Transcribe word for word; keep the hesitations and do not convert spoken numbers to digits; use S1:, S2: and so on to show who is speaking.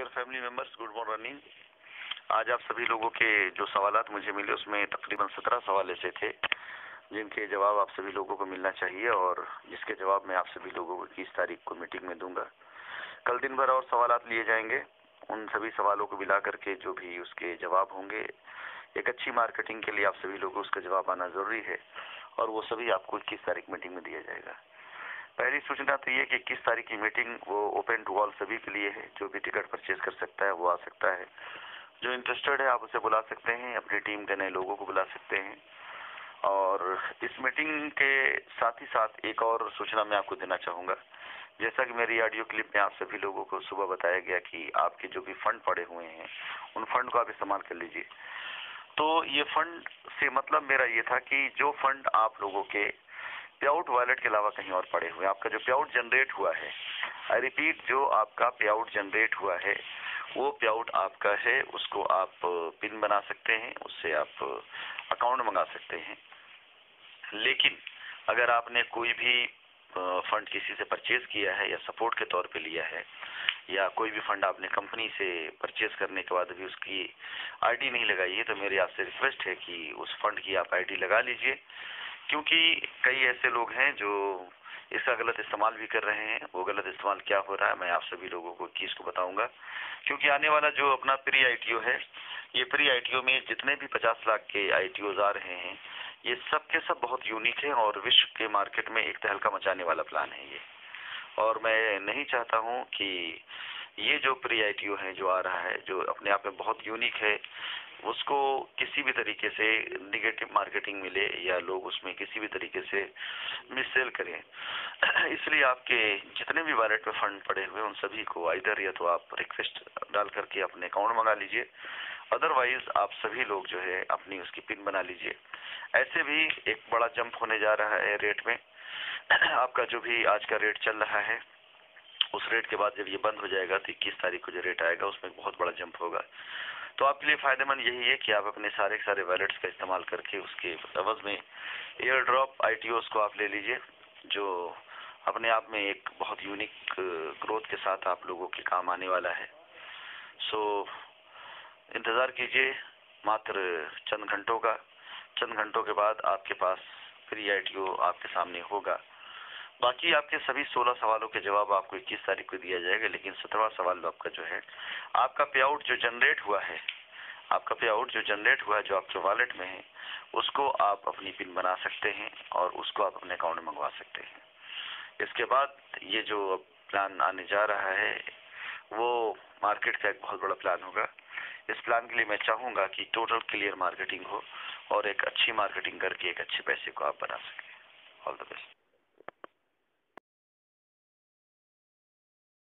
S1: Dear family members, good morning. आज आप सभी लोगों के जो सवालात मुझे मिले उसमें तकरीबन सत्रह सवाल ऐसे थे जिनके जवाब आप सभी लोगों को मिलना चाहिए और जिसके जवाब मैं आप सभी लोगों को इक्कीस तारीख को मीटिंग में दूंगा। कल दिन भर और सवालात लिए जाएंगे। उन सभी सवालों को मिला करके जो भी उसके जवाब होंगे, एक अच्छी मार्केटिंग के लिए आप सभी लोगों को उसका जवाब आना जरूरी है और वो सभी आपको इक्कीस तारीख मीटिंग में दिया जाएगा। पहली सूचना तो ये कि इक्कीस तारीख की मीटिंग वो ओपन टू ऑल सभी के लिए है। जो भी टिकट परचेज कर सकता है वो आ सकता है। जो इंटरेस्टेड है आप उसे बुला सकते हैं, अपनी टीम के नए लोगों को बुला सकते हैं। और इस मीटिंग के साथ ही साथ एक और सूचना मैं आपको देना चाहूँगा। जैसा कि मेरी ऑडियो क्लिप में आप सभी लोगों को सुबह बताया गया कि आपके जो भी फंड पड़े हुए हैं उन फंड को आप इस्तेमाल कर लीजिए। तो ये फंड से मतलब मेरा ये था कि जो फंड आप लोगों के पे आउट वॉलेट के अलावा कहीं और पड़े हुए, आपका जो पे आउट जनरेट हुआ है, आई रिपीट, जो आपका पे आउट जनरेट हुआ है वो पे आउट आपका है, उसको आप पिन बना सकते हैं, उससे आप अकाउंट मंगा सकते हैं। लेकिन अगर आपने कोई भी फंड किसी से परचेज किया है या सपोर्ट के तौर पे लिया है या कोई भी फंड आपने कंपनी से परचेज करने के बाद भी उसकी आईडी नहीं लगाई है, तो मेरी आपसे रिक्वेस्ट है कि उस फंड की आप आईडी लगा लीजिए, क्योंकि कई ऐसे लोग हैं जो इसका गलत इस्तेमाल भी कर रहे हैं। वो गलत इस्तेमाल क्या हो रहा है मैं आप सभी लोगों को इक्कीस को बताऊंगा, क्योंकि आने वाला जो अपना प्री आईटीओ है, ये प्री आईटीओ में जितने भी पचास लाख के आईटीओज आ रहे हैं ये सब के सब बहुत यूनिक है और विश्व के मार्केट में एक तहलका मचाने वाला प्लान है ये। और मैं नहीं चाहता हूं कि ये जो प्री आईटीओ है जो आ रहा है, जो अपने आप में बहुत यूनिक है, उसको किसी भी तरीके से निगेटिव मार्केटिंग मिले या लोग उसमें किसी भी तरीके से मिससेल करें। इसलिए आपके जितने भी वॉलेट में फंड पड़े हुए उन सभी को इधर या तो आप रिक्वेस्ट डाल करके अपने अकाउंट मंगा लीजिए, अदरवाइज आप सभी लोग जो है अपनी उसकी पिन बना लीजिए। ऐसे भी एक बड़ा जंप होने जा रहा है रेट में। आपका जो भी आज का रेट चल रहा है उस रेट के बाद जब ये बंद हो जाएगा तो इक्कीस तारीख को जो रेट आएगा उसमें बहुत बड़ा जंप होगा। तो आपके लिए फायदेमंद यही है कि आप अपने सारे सारे वॉलेट्स का इस्तेमाल करके उसके एवज में एयर ड्रॉप आईटीओस को आप ले लीजिए, जो अपने आप में एक बहुत यूनिक ग्रोथ के साथ आप लोगों के काम आने वाला है। सो इंतज़ार कीजिए मात्र चंद घंटों का। चंद घंटों के बाद आपके पास फ्री आईटीओ आपके सामने होगा। बाकी आपके सभी सोलह सवालों के जवाब आपको इक्कीस तारीख को दिया जाएगा, लेकिन सत्रहवां सवाल आपका जो है, आपका पे आउट जो जनरेट हुआ है, आपका पे आउट जो जनरेट हुआ है जो आपके वॉलेट में है, उसको आप अपनी पिन बना सकते हैं और उसको आप अपने अकाउंट में मंगवा सकते हैं। इसके बाद ये जो प्लान आने जा रहा है वो मार्केट का एक बहुत बड़ा प्लान होगा। इस प्लान के लिए मैं चाहूँगा कि टोटल क्लियर मार्केटिंग हो और एक अच्छी मार्केटिंग करके एक अच्छे पैसे को आप बना सकें। All the best.